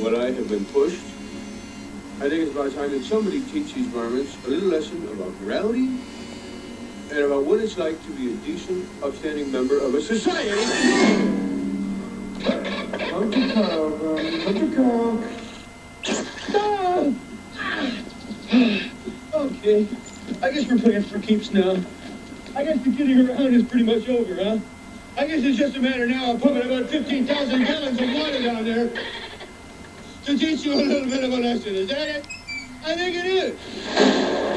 what I have been pushed. I think it's about time that somebody teach these varmints a little lesson about morality and about what it's like to be a decent, upstanding member of a society. Come to Carl, Barney. Come to Carl. Okay, I guess we're playing for keeps now. I guess the kidding around is pretty much over, huh? I guess it's just a matter now of pumping about 15,000 gallons of water down there to teach you a little bit of a lesson. Is that it? I think it is.